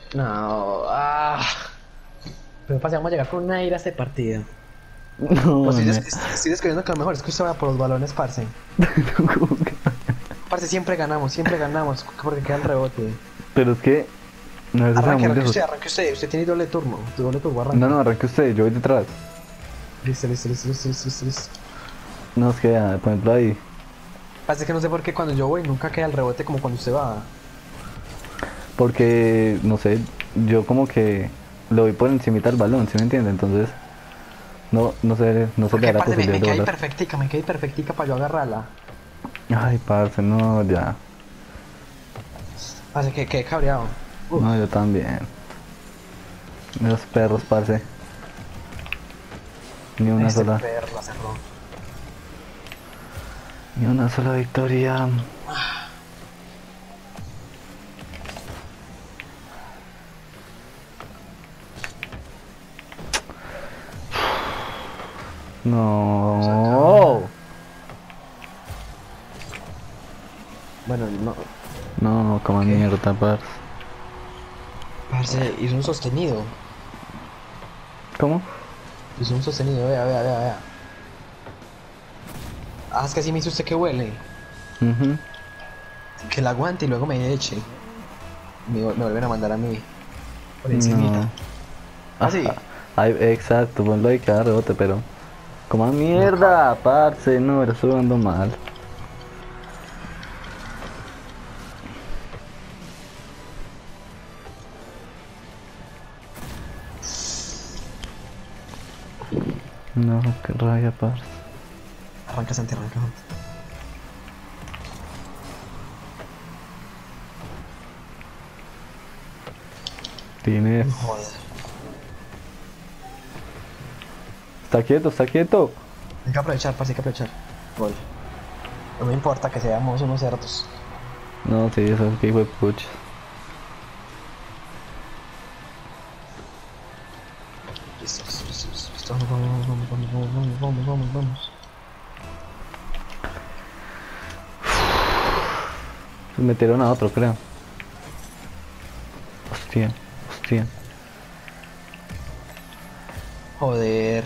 No, pero parce, vamos a llegar con una ira a este partido. Pues No, ne. estoy descubriendo que lo mejor es que usted vaya por los balones, parce. Parce, siempre ganamos, porque queda el rebote. Pero es que no es que sea muy lejos. Arranque usted, usted tiene doble turbo, No, arranque. no, arranque usted, yo voy detrás. Listo. No, es que, por ejemplo, ahí. Parece que no sé por qué cuando yo voy nunca queda el rebote como cuando usted va. Porque, no sé, yo como que lo voy por encima del balón, ¿sí me entiende? Entonces, no se le Porque, da la parce, posibilidad de volar. me quedé perfectica para yo agarrarla. Ay, parce, no, ya. Parce, que cabreado. Uf, No, yo también. Los perros, parce. Ni una este sola, perro la cerró. ni una sola victoria. Vamos acá. No. Bueno, no. No, como ¿Qué? mierda, parce. Parce, hizo un sostenido. ¿Cómo? Hizo un sostenido, vea. Es que así me hizo usted que huele. Mhm. Que la aguante y luego me eche. Me vuelven a mandar a mí. Por encimita. No. Así. Ajá. Ay, exacto, ponlo ahí cada rebote, pero. Como No, mierda, caballero. parce, no, era jugando mal. No, qué rabia, parce. Arranca, Santi, arranca. Tienes. Joder. Está quieto, está quieto. Hay que aprovechar, parce, hay que aprovechar. Gol. No me importa que seamos unos cerdos. No, sí, eso es que hijo de pucha. Listo. Vamos. Pues metieron a otro, creo. Hostia, hostia. Joder.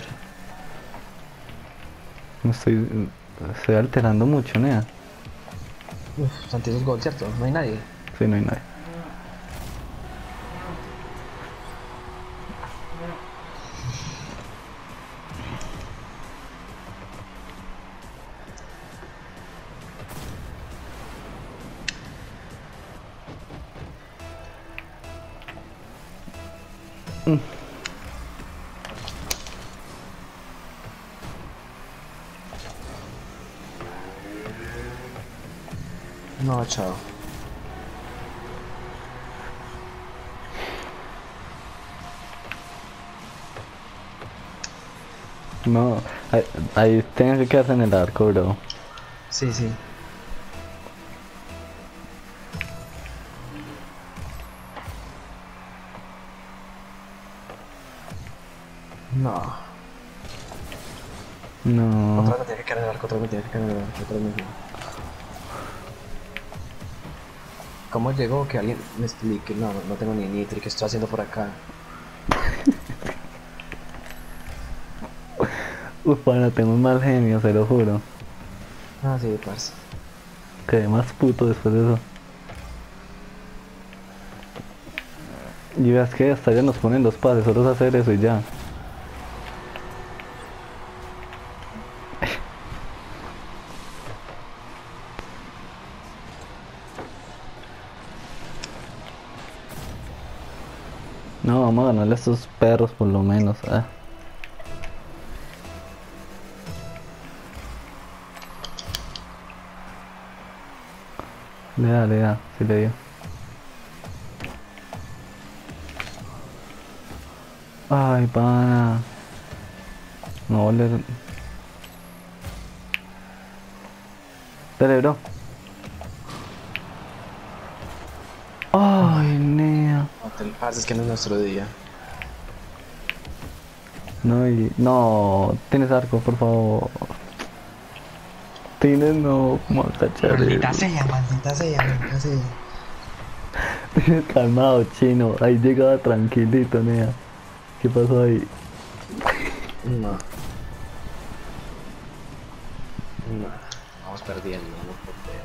Me estoy alterando mucho, nea. Santi, es gol, ¿cierto? No hay nadie. Sí, no hay nadie. No, chao. No, ahí tienes que quedarse en el arco, bro. Sí. No. No. Otra vez me tiene que caer en el arco, otra vez me tiene que caer en el arco, otra vez me... ¿Cómo llegó? Que alguien me explique. No tengo ni nitri. ¿Qué estoy haciendo por acá? Uf, bueno, tengo un mal genio, se lo juro. Sí, parce. Quedé más puto después de eso. Y veas que hasta ya nos ponen los pases, solo es hacer eso y ya. No, vamos a ganarle a estos perros por lo menos. Le da, sí le dio. Ay, pana. No, dale, bro. Ay, nea. No, parce, es que no es nuestro día. No, no, tienes arco, por favor. Tienes, no, ¿cómo tachar eso? Maldita sea. Calmado, chino. Ahí llegaba tranquilito, nea. ¿Qué pasó ahí? No, no. Vamos perdiendo, no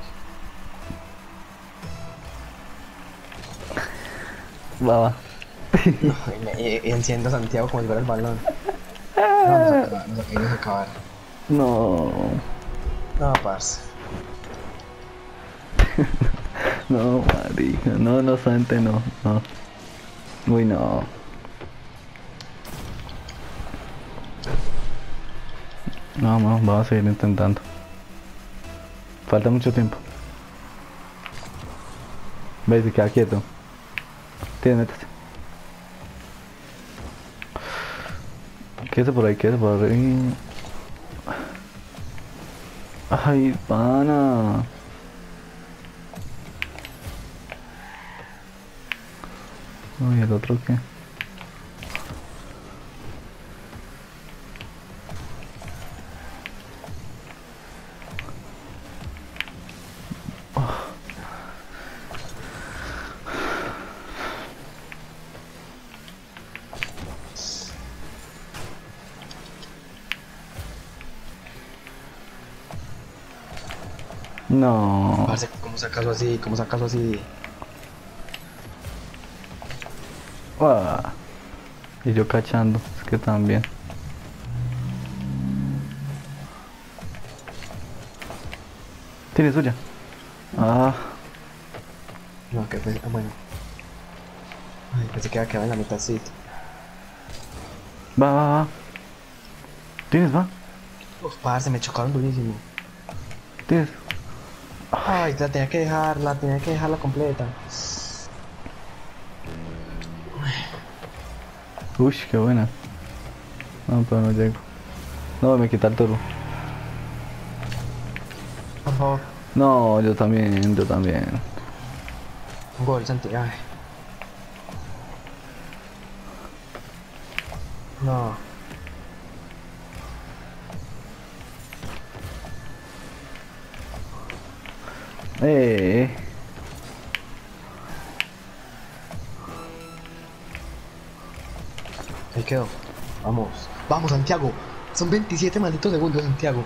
puedo Va, va. No, y enciendo a Santiago como si fuera el balón. No, nos acabar. No, No, parce. no, marica. No, no, Sante, no, no. Uy, no. No, no, vamos a seguir intentando. Falta mucho tiempo. Ve, se queda quieto. Tiene, métase. Quédese por ahí, quédese por ahí. Ay, pana. Uy, ¿el otro qué? No. Parce, ¿cómo sacas así? ¿Cómo sacas así? Ah, y yo cachando, es que también. Tiene suya. Ah, No, que pues, bueno. Ay, pensé que iba a quedar en la mitadcita. va, va, va. Tienes, va. Uf, parce, me chocaron durísimo. Tienes. Ay, la tenía que dejarla completa. Uy, qué buena. No, pero no llego. No, me quita el turbo. Por favor. No, yo también, yo también. Un gol, Santi. Ay. No. Eh. Ahí quedó. Vamos. Vamos, Santiago. Son 27 malditos segundos, Santiago.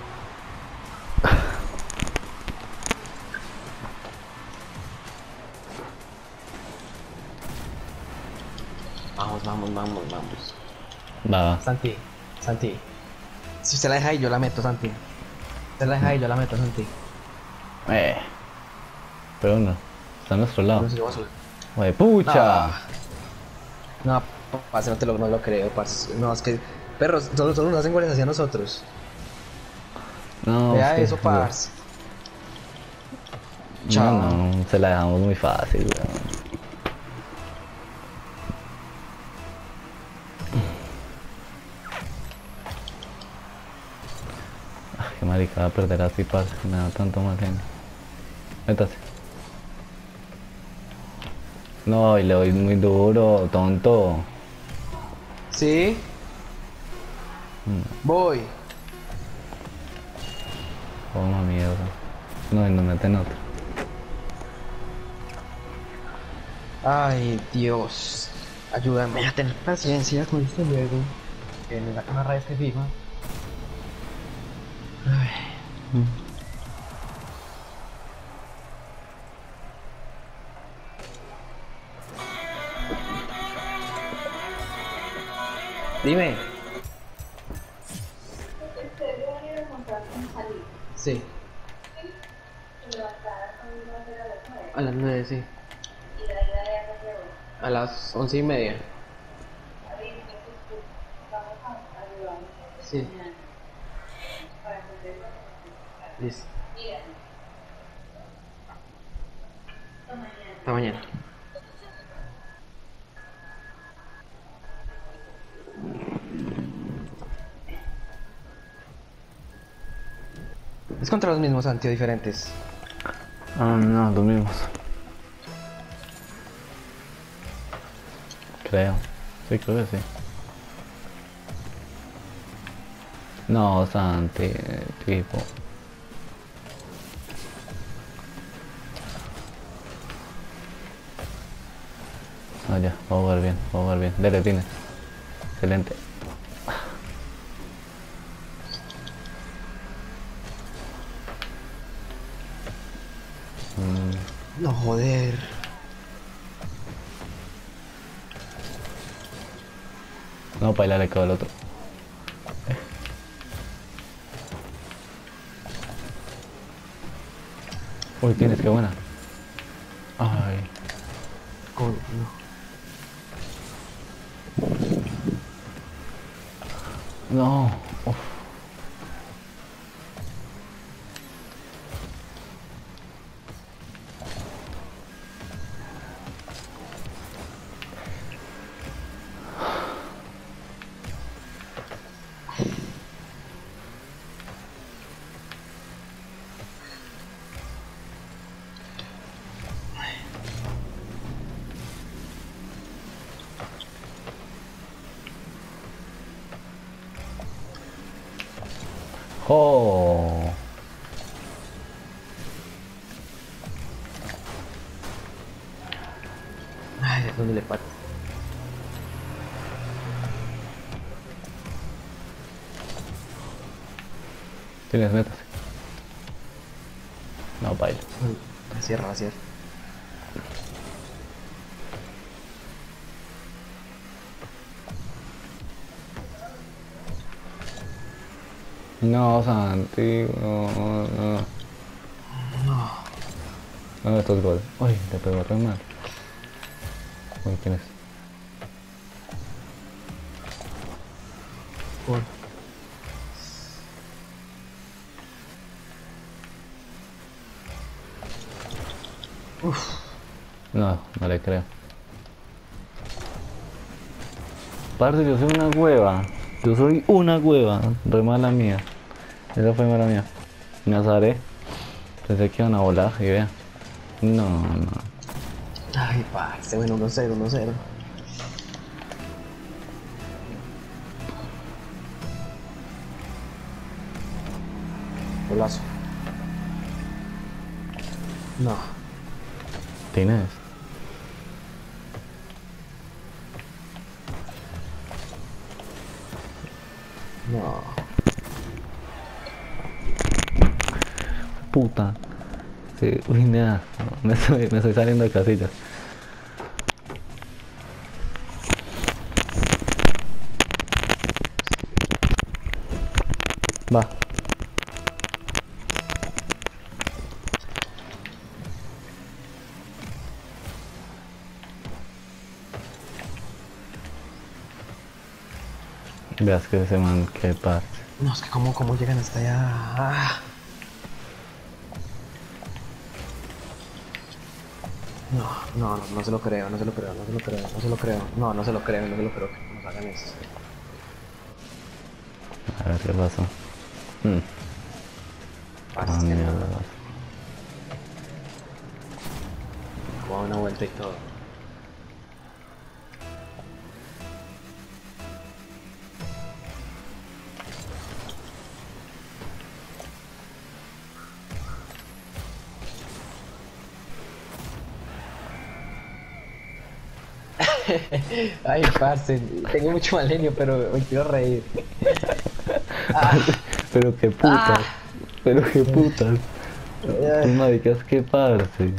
Vamos, vamos, vamos, vamos. Va, va. Santi, Santi. Si usted la deja ahí, yo la meto, Santi. Usted la deja ahí, yo la meto, Santi. Eh. Pero no. Está a nuestro lado. No sé, yo voy a subir. Oye, pucha. No, parce, no lo creo, parce. No, es que. Perros, solo nos hacen goles hacia nosotros. No, Vea es que eso, parce. no, Chao. no, se la dejamos muy fácil, weón. Ay, qué marica, va a perder así, parce, me da tanto mal genio. Métase. No, y le doy muy duro, tonto. ¿Sí? Voy. Toma mierda. No, y nos meten otro. Ay, Dios. Ayúdame a tener paciencia con este juego. Que me da una rabia este FIFA. Ay. Dime. Sí. A las 9, sí. A las 11:30. Sí. Listo. Hasta mañana. Es contra los mismos diferentes. Ah, no, los mismos. Creo. Sí, creo que sí. No, Santi, tipo. No, ya, vamos a jugar bien, vamos a jugar bien. Dele, tienes. Excelente. No, joder. No, para le quedó el otro. Uy, tienes, qué buena. Ay. Coño. No. Uf. Oh. Ay, ¿a dónde le pato? Tienes metas. No, baila. La cierra, la cierra. No, Santi, no, no. No. No, estos goles. Uy, le pegó re mal. Uy, ¿quién es? Por. Uf. No, no le creo. Parce, yo soy una hueva. Yo soy una hueva. Re mala mía. Esa fue mala mía. Me azaré. Pensé que iban a volar y vea. No, no. Ay, parce, bueno, 1-0, 1-0. Golazo. No. ¿Tienes? No. Puta. Sí, uy, nada. No, me estoy saliendo de casillas. Va. Veas que ese man, qué parte. No, es que cómo llegan hasta allá. Ah. No se lo creo, no se lo creo, no se lo creo, no se lo creo. No, no se lo creo, no se lo creo que nos hagan eso. A ver qué pasó. Parce, Ah, es que no. mierda. Como da una vuelta y todo. Ay, parce, tengo mucho mal genio, pero me quiero reír. Ah, Pero qué putas. ah, Pero qué putas. Tus eh, maricas, qué parce.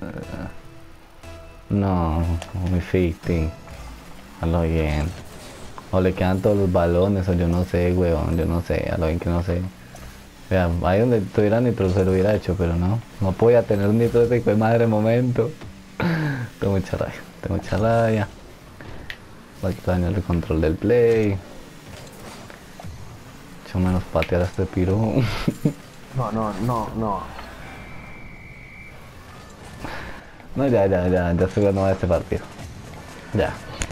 No, muy ficti. A lo bien. O le quedan todos los balones, o yo no sé, weón, yo no sé, a lo bien que no sé. Vea, ahí donde tuviera nitro se lo hubiera hecho, pero no. No podía tener nitro de hijo de madre momento. Tengo mucha rabia, tengo mucha rabia. Va a extrañar el control del play. Mucho menos patear a este piro. no. No, ya estoy ganando este partido. Ya.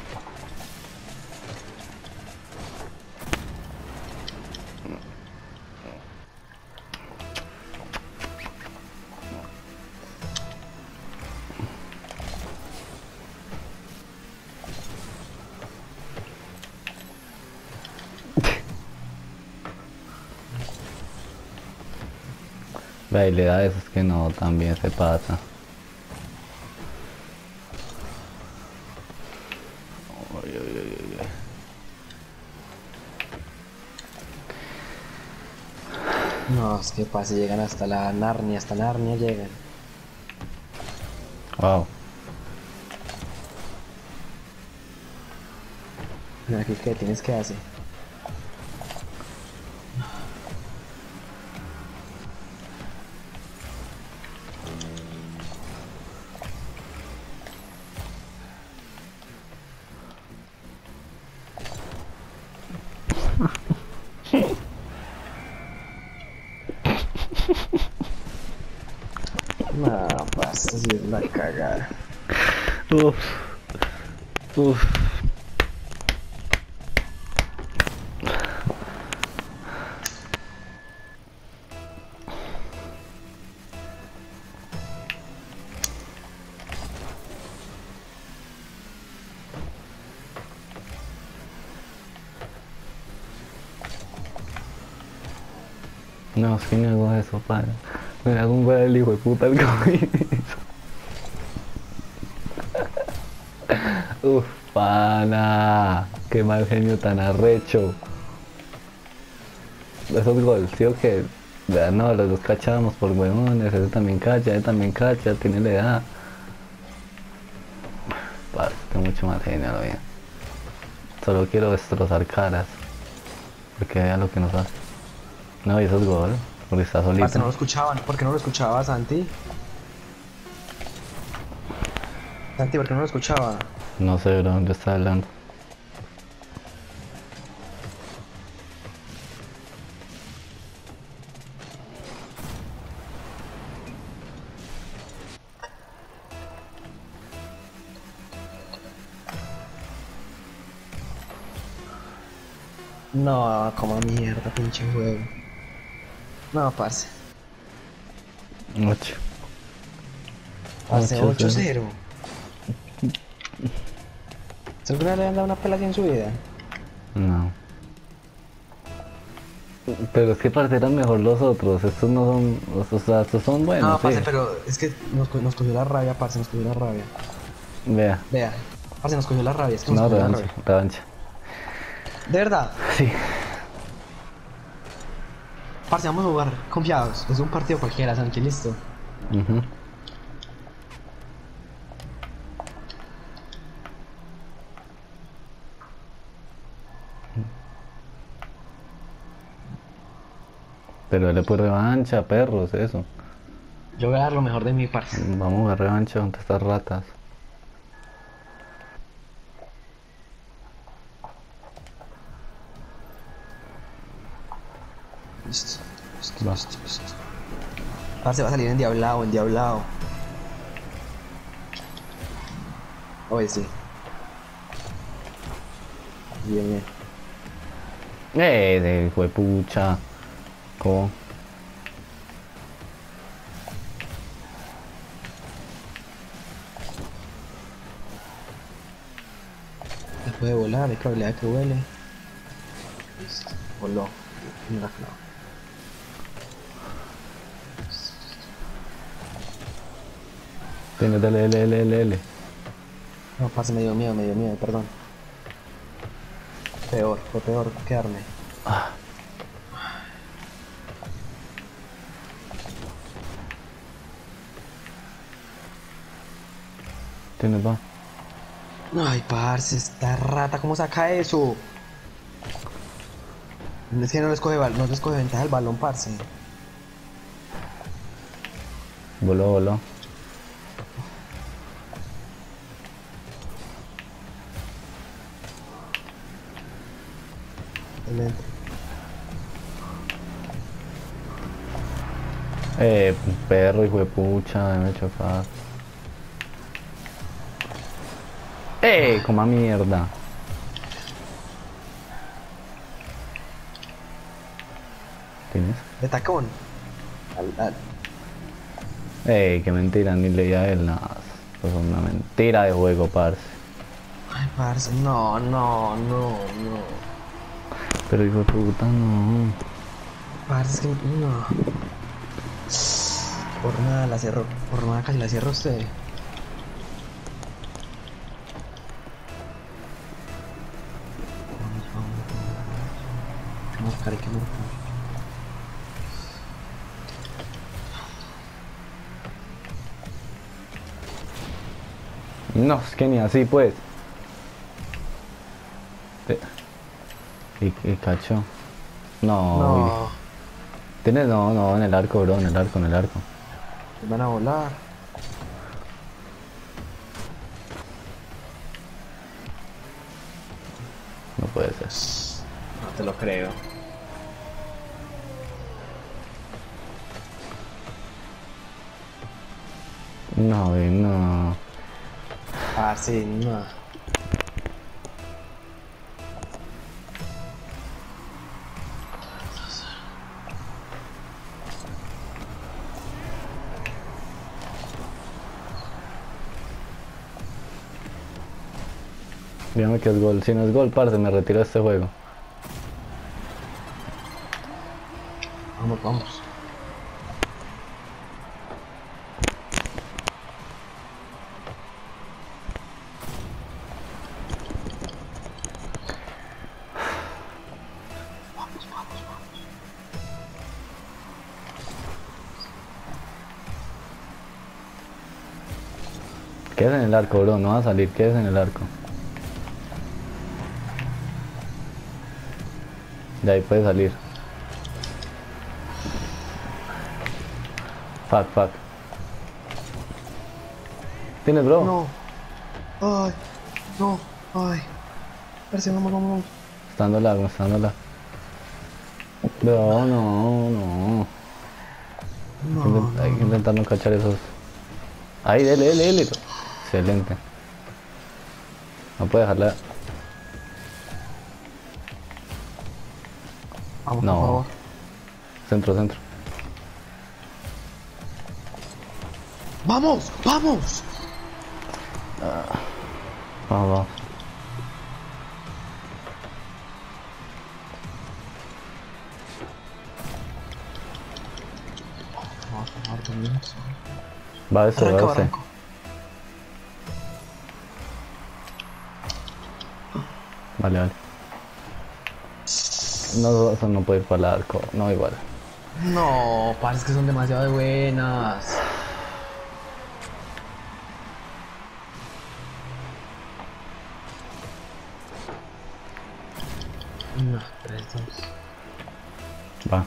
Vea, y le da eso, es que no, también se pasa. Ay, ay, ay, ay. No, es que pase, llegan hasta la Narnia, hasta Narnia llegan. Wow. Mira, aquí qué tienes que hacer. No, pasa, si es la cagada. Uf, uf. No, es que no hago eso, para. Me hago un el hijo de puta el comienzo. Uf, pana. Qué mal genio tan arrecho. Esos gol, sí o que. Ya no, los dos cachamos por huevones. Ese también cacha, tiene la edad. Parce, tengo mucho más genio, lo bien. Solo quiero destrozar caras. Porque vea lo que nos hace. No, y eso es gol. Porque está Parce, solito. no lo escuchaban. ¿Por qué no lo escuchaba, Santi? Santi, ¿por qué no lo escuchaba? No sé, bro, yo estaba hablando. No, como mierda, pinche juego. No, parce. 8. Parce, 8-0. 8-0. ¿Se alguna vez le han dado una pela así en su vida? No. Pero es que parecieran mejor los otros. Estos no son. O sea, estos son buenos, No, sí. parce, pero es que nos cogió la rabia, parce, nos cogió la rabia. Vea. Vea, parce, nos cogió la rabia, es que nos No, cogió la revancha, rabia. revancha. De verdad, Sí. parce, vamos a jugar confiados. Es un partido cualquiera, Santi, listo. Ujú. Pero él por revancha, perros, eso. Yo voy a dar lo mejor de mi parce. Vamos a revancha contra estas ratas. Listo, listo, Va. listo, listo. Parce, va a salir endiablado, endiablado. Oye, sí. Bien, bien. De hijo de pucha. ¿Cómo? Se puede volar, hay probabilidad de que vuele. Listo, voló. Mira, claro. Tiene, dale, L. No, parce, me dio miedo, perdón. Peor, fue peor quedarme. Tiene, va. Ay, parce, esta rata, ¿cómo saca eso? Es que no les coge ventaja el balón, parce. Voló. Excelente. Perro, hijo de pucha, me he chocado. Coma mierda. ¿Tienes? De tacón. Qué mentira, ni leía él nada. Esto es una mentira de juego, parce. Ay, parce, no. Pero hijo de puta, no. Parce, es que no. Por nada la cierro, por nada casi la cierro usted. marcar, hay que marcar. No, es que ni así pues. Y cacho. No, No, tienes, no, no, en el arco, bro, en el arco, en el arco. me van a volar. No puede ser. No te lo creo. No, no. Ah, sí, no. Dígame que es gol. Si no es gol, parce, me retiro de este juego. Vamos, vamos. Quedes en el arco, bro, no va a salir, quedes en el arco. De ahí puede salir. Fuck, fuck. ¿Tienes, bro? No. Ay, no, ay. Parece, vamos, vamos, vamos. Está dando lag, me está dando lag. Bro, no, no. No, Hay que no. intentar no cachar esos. Ahí, dele, dele, dele. Excelente. No puede dejarla. Vamos, No. por favor. Centro, centro. ¡Vamos! ¡Vamos! Vamos, vamos. Vamos, por favor, también. Va ese, Arranca, va ese. arranco. Vale, vale. No, eso no puede ir para el arco. No, igual. No, parece que son demasiado buenas. No, 3-2. Va.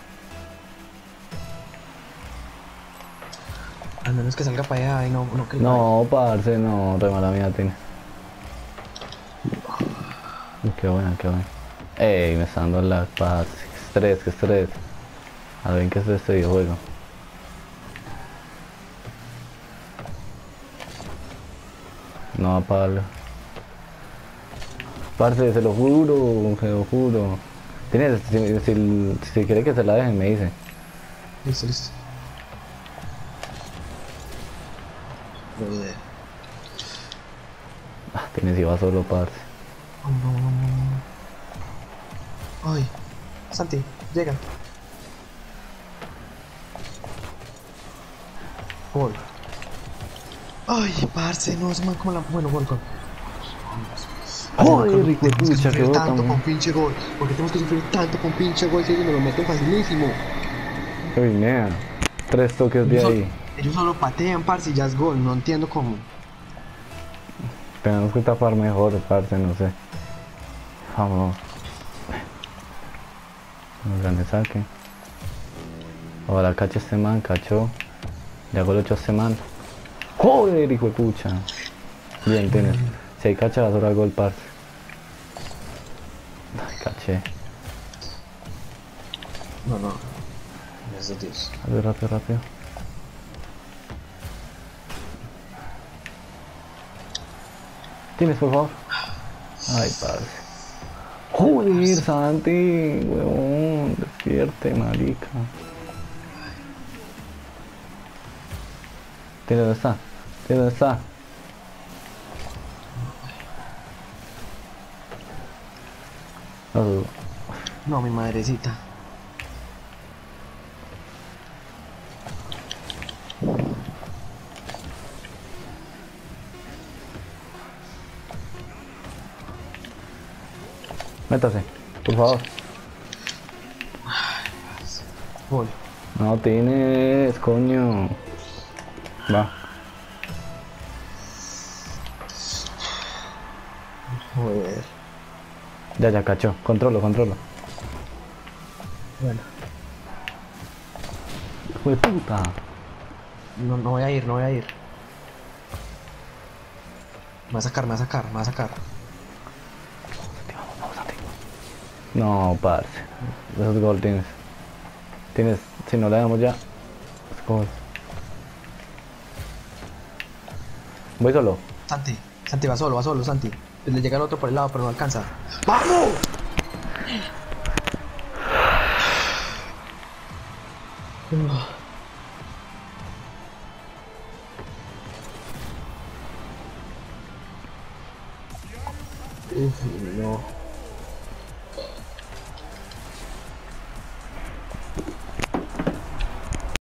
Al menos que salga para allá y no que No, parce, no. Re mala mía tiene. Qué buena, qué buena. Ey, me está dando la paz. Qué estrés, qué estrés. A ver, ¿qué es este videojuego? No, Pablo. Parce, se lo juro, se lo juro. Tienes, si quiere que se la dejen, me dice. Listo, listo. Joder. Ah, tienes, iba solo, parce. Vamos, vamos, vamos, vamos. Ay, Santi, llega. Gol. Ay, parce, no, se me como la. Bueno, gol, gol. Joder, hijo de Tenemos que pucha, que sufrir bota, tanto man. con pinche gol. ¿Por qué tenemos que sufrir tanto con pinche gol si ellos nos lo meten facilísimo? Uy, nea. 3 toques de ahí. Ellos solo patean, parce, y ya es gol. No entiendo cómo. Tenemos que tapar mejor, parce, no sé. Vamos. Nos gane saque. Ahora cacha este man, cachó. Le hago el 8 a este man. Joder, hijo de pucha. Bien, tienes. Si hay cacha, vas a gol, parce. Ay, caché. No, no. Gracias a Dios. Rápido, rápido, rápido. ¿Tienes, por favor? Ay, parce. Joder, Santi, huevón. Despierte, marica. ¿Tienes dónde está? ¿Tienes dónde está? No, No, mi madrecita. métase, por favor. Voy. No tienes, coño. Va. Joder. Ya, ya, cacho. Controlo, controlo. Bueno. Hijo de puta. No, no voy a ir, no voy a ir. Me va a sacar, me va a sacar, me va a sacar. No, parce. Esos gol tienes. Tienes, si no le damos ya. Es gol. Voy solo. Santi, Santi va solo, Santi. Le llega el otro por el lado, pero no alcanza. ¡Vamos! Uf, no.